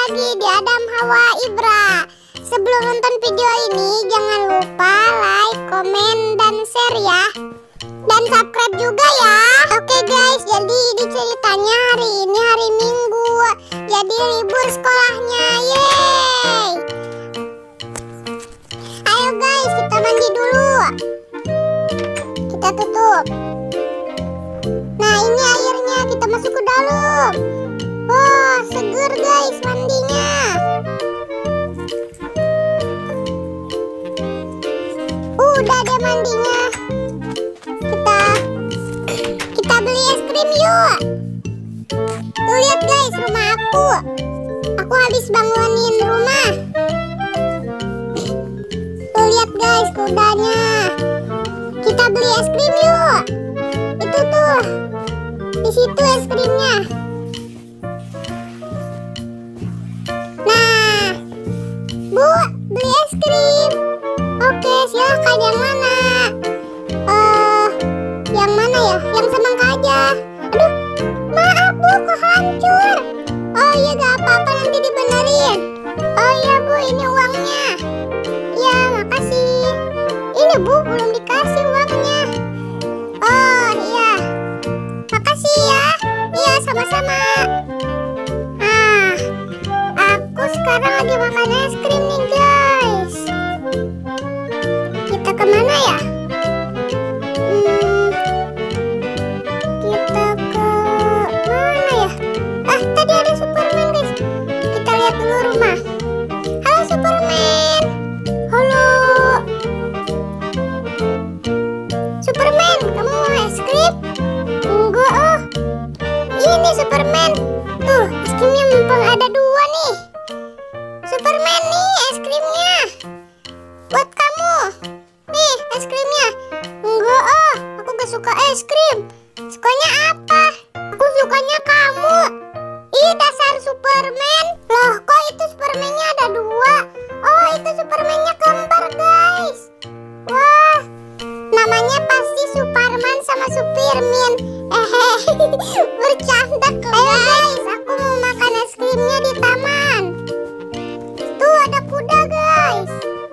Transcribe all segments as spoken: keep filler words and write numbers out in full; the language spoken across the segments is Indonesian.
lagi di Adam Hawa Ibra. Sebelum nonton video ini, jangan lupa like, komen, dan share ya. Dan subscribe juga ya. Oke guys, jadi di ceritanya hari ini hari Minggu. Jadi libur sekolahnya, yeay. Ayo guys, kita mandi dulu. Kita tutup. Nah ini airnya, kita masuk ke dalam. Wah, seger guys mandinya. Udah deh mandinya. Kita kita beli es krim yuk. Tuh lihat guys rumah aku. Aku habis bangunin rumah. Tuh lihat guys kudanya. Kita beli es krim yuk. Itu tuh. Di situ es krimnya. Nah, Bu, beli es krim. Oke, silakan yang mana? Eh, yang mana ya? Yang semangka aja. Aduh, maaf Bu, kok hancur. Oh iya, gak apa-apa, nanti dibenerin. Oh iya Bu, ini uangnya. Ya, makasih. Ini Bu, belum dikasih uangnya. Oh iya, makasih ya. Iya, sama-sama. Ah, aku sekarang lagi makan es krim nih guys. Kita kemana ya? Hmm, kita ke mana ya? Ah, tadi ada Superman guys. Kita lihat dulu rumah. Halo Superman. Halo Superman, kamu mau es krim? Enggak oh. Ini Superman. Tuh, es krimnya mumpung ada dua nih. Superman nih es krimnya. Buat kamu. Nih es krimnya. Enggak oh, aku gak suka es krim. Sukanya apa? Aku sukanya kamu. Ih dasar Superman. Loh kok itu Supermannya ada dua? Oh itu Supermannya kembar guys. Wah, namanya pasti Superman sama Superman. Hehehe, bercanda guys. Aku mau makan es krimnya di taman. Tuh ada kuda guys.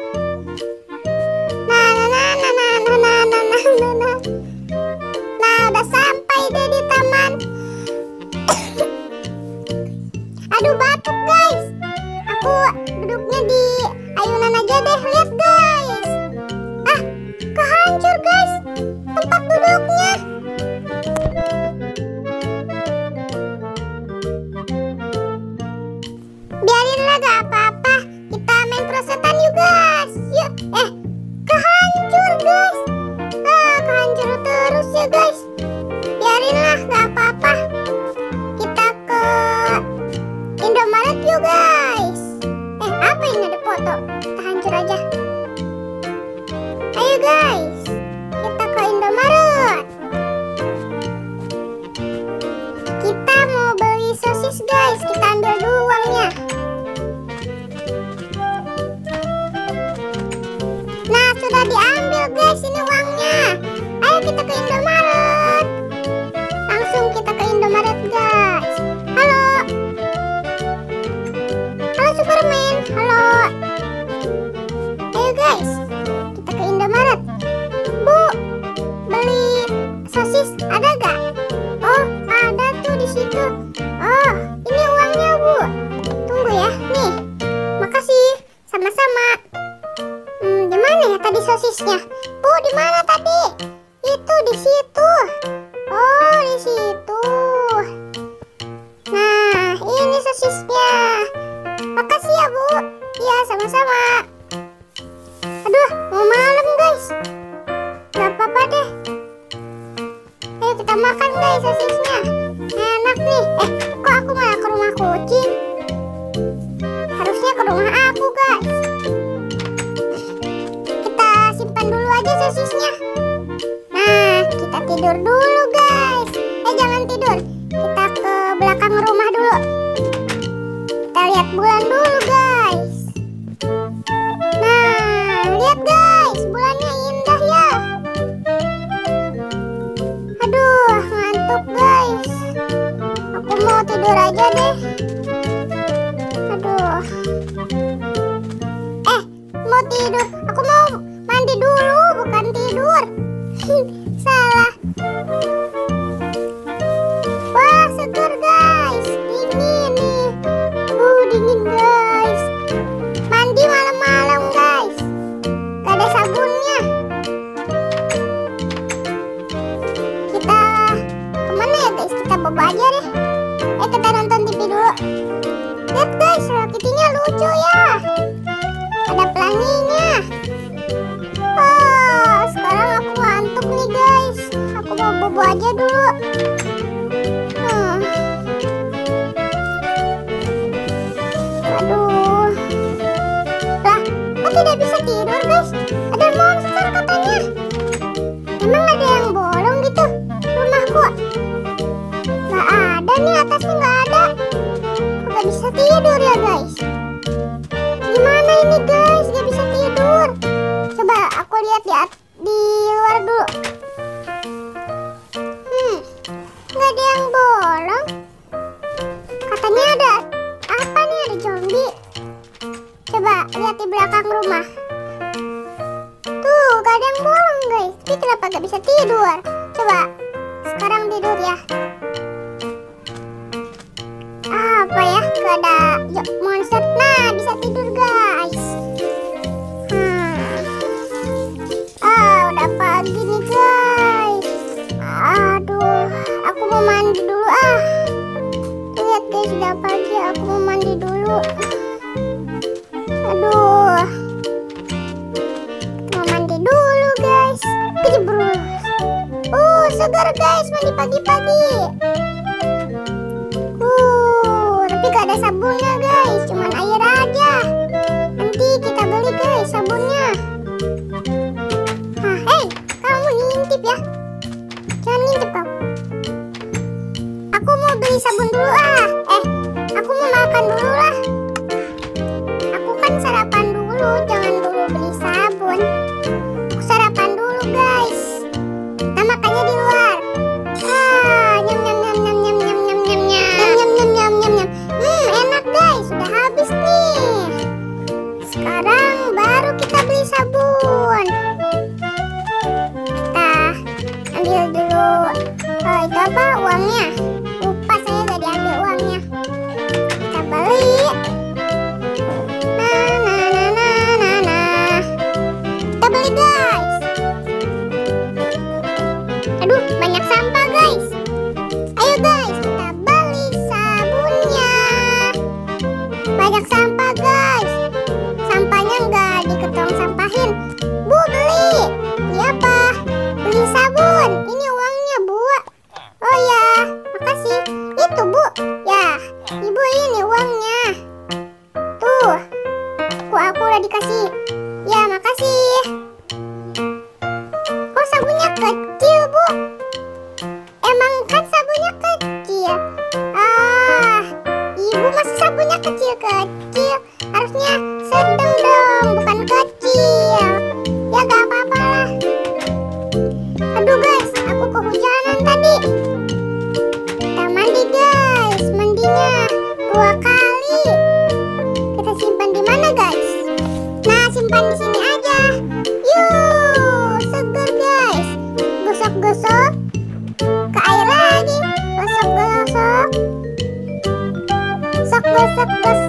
Nah, nah, nah, nah, nah, nah, nah, nah, nah, nah. Nah, udah sampai deh di taman. Aduh batuk guys. Aku duduknya di ayunan aja deh. Lihat guys. Ah, kehancur guys tempat duduknya. Biarinlah gak apa-apa. Kita main prosetan yuk guys. Yuk. Eh, kehancur guys. Ah, kehancur terus ya guys. Biarinlah gak apa-apa. Kita ke Indomaret yuk guys. Eh, apa ini ada foto? Kita hancur aja. Ayo guys, kita ke Indomaret. Kita mau beli sosis guys. Kita ambil dulu uangnya. Nah, sudah diambil guys ini uangnya. Ayo kita ke Indomaret. Langsung kita ke Indomaret guys. Halo. Halo Superman. Halo. Ayo guys, kita ke Indomaret. Bu, beli sosis ada gak? Oh, ada tuh di situ. Oh, ini uangnya Bu. Tunggu ya, nih. Makasih. Sama-sama. Hmm, di mana ya tadi sosisnya? Bu, di mana tadi? Itu di situ. Oh, di situ. Nah, ini sosisnya. Makasih ya Bu. Iya, sama-sama. Aduh, mau malam guys. Gak apa-apa deh. Ayo kita makan guys sosisnya. Enak nih. Eh, kok aku malah ke rumah kucing? Harusnya ke rumah aku guys. Kita simpan dulu aja sosisnya. Nah, kita tidur dulu guys. Eh, jangan tidur. Kita ke belakang rumah dulu. Kita lihat bulan dulu guys. Nah, lihat guys, bulannya indah ya. Aduh, ngantuk guys. Aku mau tidur aja deh. Aduh. Eh, mau tidur. Aku mau mandi dulu, bukan tidur. Salah. Wah, seger guys. Dingin nih. Uh, dingin guys. Mandi malam-malam guys. Gak ada sabunnya. Kita kemana ya guys? Kita bobo aja deh. Eh, kita nonton T V dulu. Lihat guys, Hello Kitty-nya lucu ya. Ada pelanginya. Oh, sekarang aku ngantuk nih guys. Aku mau bobo aja dulu. Hmm. Aduh. Lah, kok tidak bisa tidur guys? Ada monster katanya. Emang ada yang bolong gitu rumahku? Gak ada nih, atasnya gak ada. Kok gak bisa tidur ya guys? Gimana ini guys? Gak bisa tidur. Coba aku lihat ya di luar dulu. Hmm, gak ada yang bolong. Katanya ada apa nih? Ada zombie. Coba lihat di belakang rumah. Tuh, gak ada yang bolong guys. Tapi kenapa gak bisa tidur? Coba sekarang tidur ya. Apa ya? Gak ada monster. Nah, bisa tidur guys. Hmm. Ah, udah pagi nih guys. Aduh, aku mau mandi dulu ah. Lihat guys, udah pagi. Aku mau mandi dulu. Aduh, mau mandi dulu guys. Kejebrus. Uh, segar guys, mandi pagi-pagi. Uh, tapi gak ada sabunnya guys, cuman air aja. Nanti kita beli guys sabunnya. Ah, hei, kamu ngintip ya? Jangan ngintip kau. Aku mau beli sabun dulu ah. Eh, aku mau makan dulu lah. Aku kan sarapan dulu, jangan dulu beli sabun. Aku sarapan dulu guys. Kita makannya di luar. Ah, nyam nyam nyam nyam nyam nyam nyam nyam nyam nyam nyam nyam nyam nyam. Hmm, enak guys, sudah habis nih. Sekarang baru kita beli sabun. Kita ambil dulu. Oh, itu apa uangnya? Lupa saya gak diambil uangnya. Kita beli. Nah, nah, nah, nah, nah, nah. Kita beli guys. Aduh, banyak sampah guys. Ayo guys, kita beli sabunnya. Banyak sampah guys. Sampahnya nggak diketong sampahin. Bu, beli. Beli apa? Beli sabun. Ini uangnya bu. Oh ya, makasih. Itu bu. Ya, ibu ini uangnya. Tuh, aku aku udah dikasih. Ya, makasih. Kok sabunnya kecil bu? Emang kan sabunnya kecil. Ah, ibu masih sabunnya kecil-kecil. Harusnya sedang dong, bukan kecil. Ya gak apa-apa lah. Aduh guys, aku kehujanan tadi. Kita mandi guys, mandinya dua kali. Kita simpan di mana guys? Nah, simpan di sini aja. Yuh, seger guys. Gosok-gosok ke air lagi. Gosok-gosok. Gosok-gosok.